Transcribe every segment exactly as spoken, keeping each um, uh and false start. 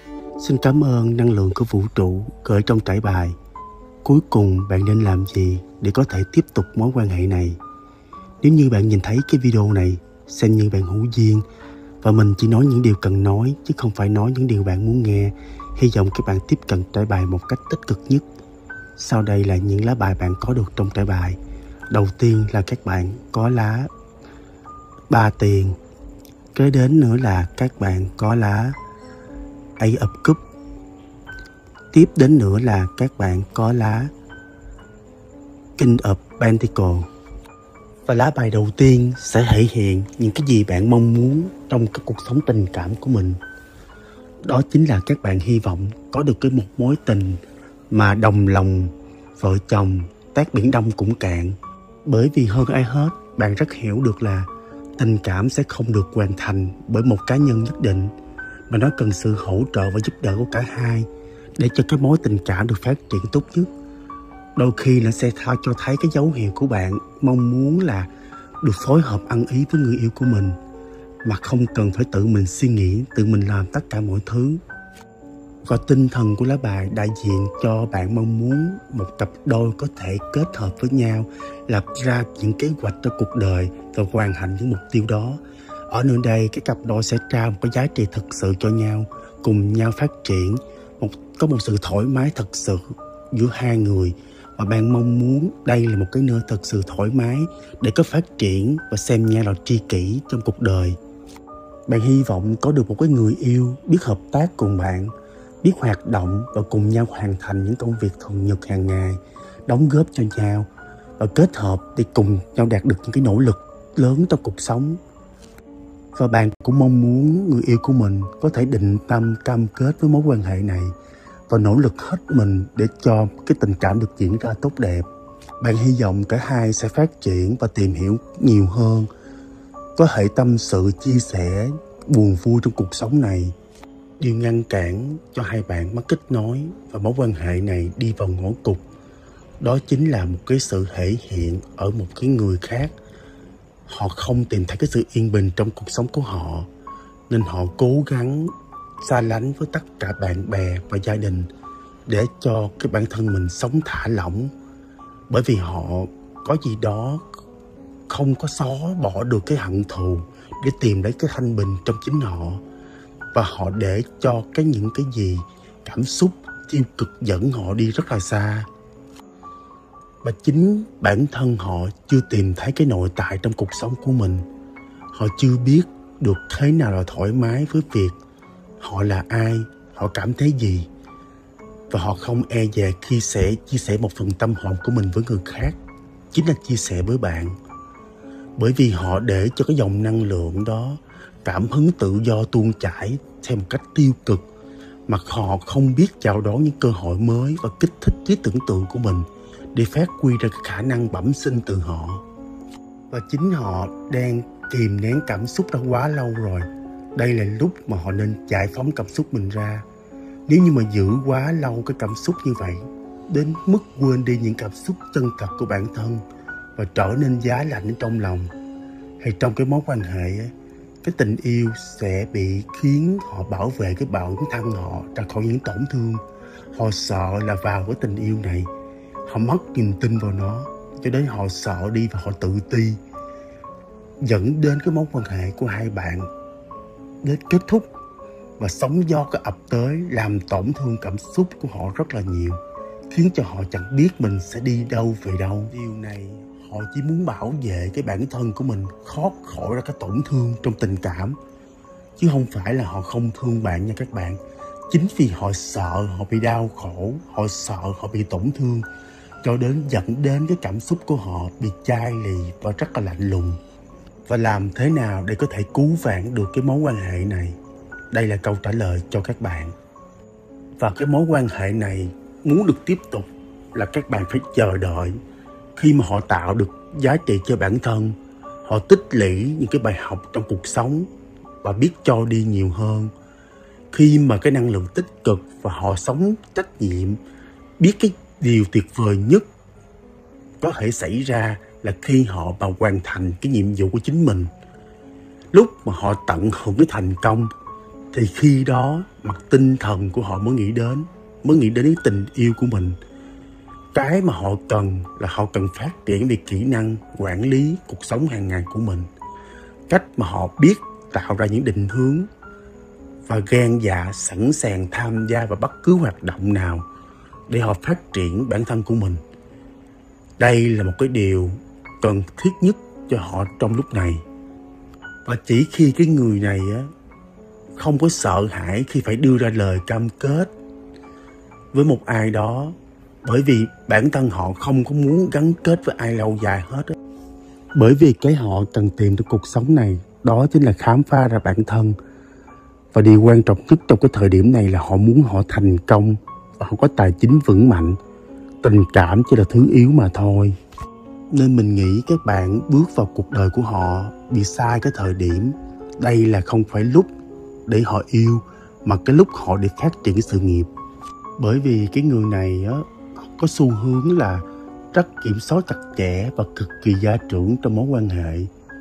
Xin cảm ơn năng lượng của vũ trụ gửi trong trải bài. Cuối cùng bạn nên làm gì để có thể tiếp tục mối quan hệ này? Nếu như bạn nhìn thấy cái video này, xem như bạn hữu duyên. Và mình chỉ nói những điều cần nói, chứ không phải nói những điều bạn muốn nghe. Hy vọng các bạn tiếp cận trải bài một cách tích cực nhất. Sau đây là những lá bài bạn có được trong trải bài. Đầu tiên là các bạn có lá ba tiền. Kế đến nữa là các bạn có lá Ace of Cups. Tiếp đến nữa là các bạn có lá King of Pentacles. Và lá bài đầu tiên sẽ thể hiện những cái gì bạn mong muốn trong cái cuộc sống tình cảm của mình. Đó chính là các bạn hy vọng có được cái một mối tình mà đồng lòng, vợ chồng, tát biển Đông cũng cạn. Bởi vì hơn ai hết, bạn rất hiểu được là tình cảm sẽ không được hoàn thành bởi một cá nhân nhất định, mà nó cần sự hỗ trợ và giúp đỡ của cả hai để cho cái mối tình cảm được phát triển tốt nhất. Đôi khi nó sẽ tha cho thấy cái dấu hiệu của bạn mong muốn là được phối hợp ăn ý với người yêu của mình, mà không cần phải tự mình suy nghĩ, tự mình làm tất cả mọi thứ. Và tinh thần của lá bài đại diện cho bạn mong muốn một cặp đôi có thể kết hợp với nhau, lập ra những kế hoạch cho cuộc đời và hoàn thành những mục tiêu đó. Ở nơi đây, cái cặp đôi sẽ trao một cái giá trị thực sự cho nhau, cùng nhau phát triển, một, có một sự thoải mái thật sự giữa hai người. Và bạn mong muốn đây là một cái nơi thật sự thoải mái để có phát triển và xem nhau là tri kỷ trong cuộc đời. Bạn hy vọng có được một cái người yêu biết hợp tác cùng bạn, biết hoạt động và cùng nhau hoàn thành những công việc thường nhật hàng ngày, đóng góp cho nhau và kết hợp để cùng nhau đạt được những cái nỗ lực lớn trong cuộc sống. Và bạn cũng mong muốn người yêu của mình có thể định tâm cam kết với mối quan hệ này và nỗ lực hết mình để cho cái tình cảm được diễn ra tốt đẹp. Bạn hy vọng cả hai sẽ phát triển và tìm hiểu nhiều hơn, có thể tâm sự, chia sẻ buồn vui trong cuộc sống này. Điều ngăn cản cho hai bạn mất kết nối và mối quan hệ này đi vào ngõ cụt, đó chính là một cái sự thể hiện ở một cái người khác. Họ không tìm thấy cái sự yên bình trong cuộc sống của họ, nên họ cố gắng xa lánh với tất cả bạn bè và gia đình để cho cái bản thân mình sống thả lỏng. Bởi vì họ có gì đó không có xóa bỏ được cái hận thù để tìm lấy cái thanh bình trong chính họ. Và họ để cho cái những cái gì cảm xúc tiêu cực dẫn họ đi rất là xa. Và chính bản thân họ chưa tìm thấy cái nội tại trong cuộc sống của mình. Họ chưa biết được thế nào là thoải mái với việc họ là ai, họ cảm thấy gì. Và họ không e dè khi sẽ chia sẻ một phần tâm hồn của mình với người khác, chính là chia sẻ với bạn. Bởi vì họ để cho cái dòng năng lượng đó, cảm hứng tự do tuôn chảy theo một cách tiêu cực, mà họ không biết chào đón những cơ hội mới và kích thích trí tưởng tượng của mình để phát huy ra cái khả năng bẩm sinh từ họ. Và chính họ đang kìm nén cảm xúc đó quá lâu rồi. Đây là lúc mà họ nên giải phóng cảm xúc mình ra. Nếu như mà giữ quá lâu cái cảm xúc như vậy, đến mức quên đi những cảm xúc chân thật của bản thân và trở nên giá lạnh ở trong lòng, thì trong cái mối quan hệ ấy, cái tình yêu sẽ bị khiến họ bảo vệ cái bản thân họ ra khỏi những tổn thương. Họ sợ là vào với tình yêu này, họ mất niềm tin vào nó, cho đến họ sợ đi và họ tự ti, dẫn đến cái mối quan hệ của hai bạn đến kết thúc. Và sóng gió cái ập tới làm tổn thương cảm xúc của họ rất là nhiều, khiến cho họ chẳng biết mình sẽ đi đâu về đâu. Điều này họ chỉ muốn bảo vệ cái bản thân của mình thoát khỏi ra cái tổn thương trong tình cảm, chứ không phải là họ không thương bạn nha các bạn. Chính vì họ sợ họ bị đau khổ, họ sợ họ bị tổn thương, cho đến dẫn đến cái cảm xúc của họ bị chai lì và rất là lạnh lùng. Và làm thế nào để có thể cứu vãn được cái mối quan hệ này? Đây là câu trả lời cho các bạn. Và cái mối quan hệ này muốn được tiếp tục là các bạn phải chờ đợi. Khi mà họ tạo được giá trị cho bản thân, họ tích lũy những cái bài học trong cuộc sống và biết cho đi nhiều hơn. Khi mà cái năng lượng tích cực và họ sống trách nhiệm, biết cái điều tuyệt vời nhất có thể xảy ra là khi họ mà hoàn thành cái nhiệm vụ của chính mình. Lúc mà họ tận hưởng cái thành công thì khi đó mặt tinh thần của họ mới nghĩ đến, mới nghĩ đến tình yêu của mình. Cái mà họ cần là họ cần phát triển về kỹ năng quản lý cuộc sống hàng ngày của mình. Cách mà họ biết tạo ra những định hướng và gan dạ sẵn sàng tham gia vào bất cứ hoạt động nào để họ phát triển bản thân của mình. Đây là một cái điều cần thiết nhất cho họ trong lúc này. Và chỉ khi cái người này á, không có sợ hãi khi phải đưa ra lời cam kết với một ai đó, bởi vì bản thân họ không có muốn gắn kết với ai lâu dài hết á. Bởi vì cái họ cần tìm trong cuộc sống này đó chính là khám phá ra bản thân. Và điều quan trọng nhất trong cái thời điểm này là họ muốn họ thành công và họ có tài chính vững mạnh. Tình cảm chỉ là thứ yếu mà thôi. Nên mình nghĩ các bạn bước vào cuộc đời của họ bị sai cái thời điểm. Đây là không phải lúc để họ yêu, mà cái lúc họ để phát triển sự nghiệp. Bởi vì cái người này á, có xu hướng là rất kiểm soát chặt chẽ và cực kỳ gia trưởng trong mối quan hệ.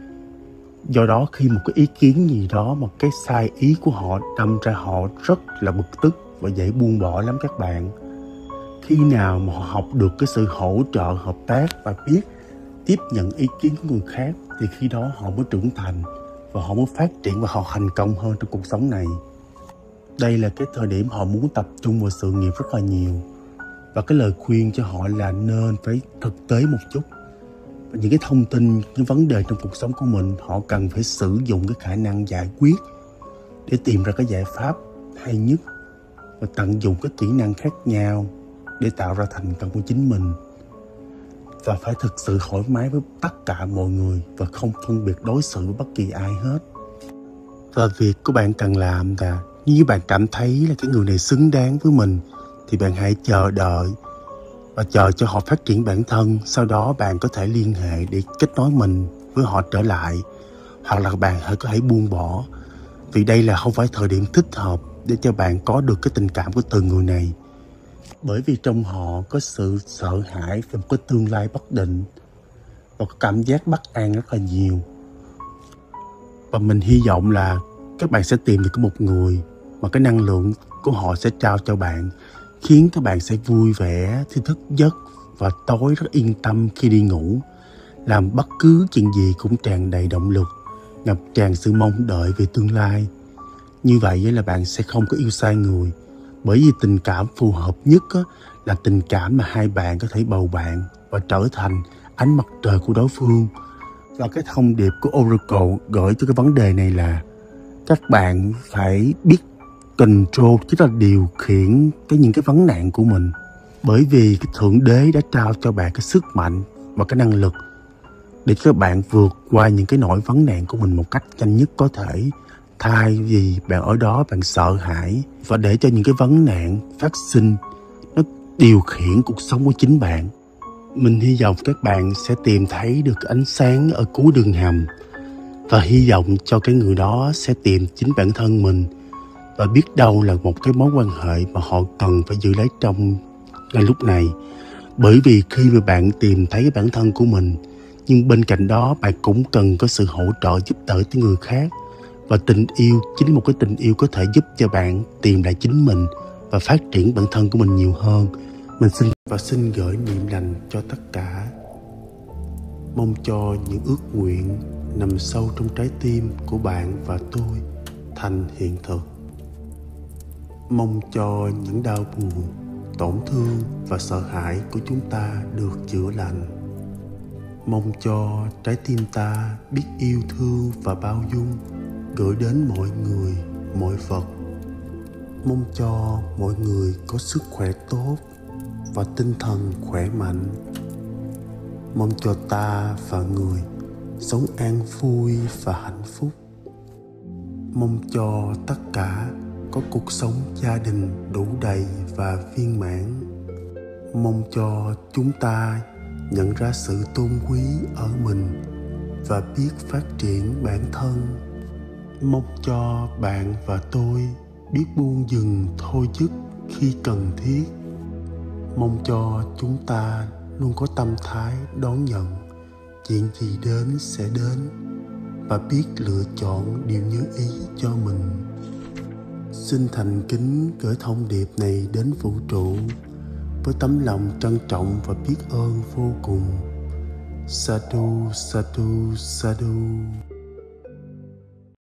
Do đó khi một cái ý kiến gì đó, một cái sai ý của họ đâm ra họ rất là bực tức và dễ buông bỏ lắm các bạn. Khi nào mà họ học được cái sự hỗ trợ, hợp tác và biết tiếp nhận ý kiến của người khác thì khi đó họ mới trưởng thành và họ mới phát triển và họ thành công hơn trong cuộc sống này. Đây là cái thời điểm họ muốn tập trung vào sự nghiệp rất là nhiều. Và cái lời khuyên cho họ là nên phải thực tế một chút. Và những cái thông tin, những vấn đề trong cuộc sống của mình, họ cần phải sử dụng cái khả năng giải quyết để tìm ra cái giải pháp hay nhất và tận dụng các kỹ năng khác nhau để tạo ra thành công của chính mình. Và phải thực sự thoải mái với tất cả mọi người và không phân biệt đối xử với bất kỳ ai hết. Và việc của bạn cần làm là nếu bạn cảm thấy là cái người này xứng đáng với mình thì bạn hãy chờ đợi và chờ cho họ phát triển bản thân. Sau đó bạn có thể liên hệ để kết nối mình với họ trở lại. Hoặc là bạn hãy có thể buông bỏ. Vì đây là không phải thời điểm thích hợp để cho bạn có được cái tình cảm của từng người này. Bởi vì trong họ có sự sợ hãi về một cái tương lai bất định và có cảm giác bất an rất là nhiều. Và mình hy vọng là các bạn sẽ tìm được một người mà cái năng lượng của họ sẽ trao cho bạn, khiến các bạn sẽ vui vẻ khi thức giấc và tối rất yên tâm khi đi ngủ. Làm bất cứ chuyện gì cũng tràn đầy động lực, ngập tràn sự mong đợi về tương lai. Như vậy là bạn sẽ không có yêu sai người. Bởi vì tình cảm phù hợp nhất là tình cảm mà hai bạn có thể bầu bạn và trở thành ánh mặt trời của đối phương. Và cái thông điệp của Oracle gửi cho cái vấn đề này là các bạn phải biết control, tức là điều khiển cái những cái vấn nạn của mình. Bởi vì cái Thượng Đế đã trao cho bạn cái sức mạnh và cái năng lực để các bạn vượt qua những cái nỗi vấn nạn của mình một cách nhanh nhất có thể. Thay vì bạn ở đó bạn sợ hãi và để cho những cái vấn nạn phát sinh nó điều khiển cuộc sống của chính bạn. Mình hy vọng các bạn sẽ tìm thấy được ánh sáng ở cuối đường hầm. Và hy vọng cho cái người đó sẽ tìm chính bản thân mình. Và biết đâu là một cái mối quan hệ mà họ cần phải giữ lấy trong ngay lúc này. Bởi vì khi mà bạn tìm thấy cái bản thân của mình, nhưng bên cạnh đó bạn cũng cần có sự hỗ trợ giúp đỡ tới người khác. Và tình yêu chính một cái tình yêu có thể giúp cho bạn tìm lại chính mình và phát triển bản thân của mình nhiều hơn. Mình xin và xin gửi niềm lành cho tất cả. Mong cho những ước nguyện nằm sâu trong trái tim của bạn và tôi thành hiện thực. Mong cho những đau buồn, tổn thương và sợ hãi của chúng ta được chữa lành. Mong cho trái tim ta biết yêu thương và bao dung, gửi đến mọi người, mọi vật. Mong cho mọi người có sức khỏe tốt và tinh thần khỏe mạnh. Mong cho ta và người sống an vui và hạnh phúc. Mong cho tất cả có cuộc sống gia đình đủ đầy và viên mãn. Mong cho chúng ta nhận ra sự tôn quý ở mình và biết phát triển bản thân. Mong cho bạn và tôi biết buông dừng thôi dứt khi cần thiết. Mong cho chúng ta luôn có tâm thái đón nhận chuyện gì đến sẽ đến và biết lựa chọn điều như ý cho mình. Xin thành kính gửi thông điệp này đến vũ trụ với tấm lòng trân trọng và biết ơn vô cùng. Sadhu, sadhu, sadhu.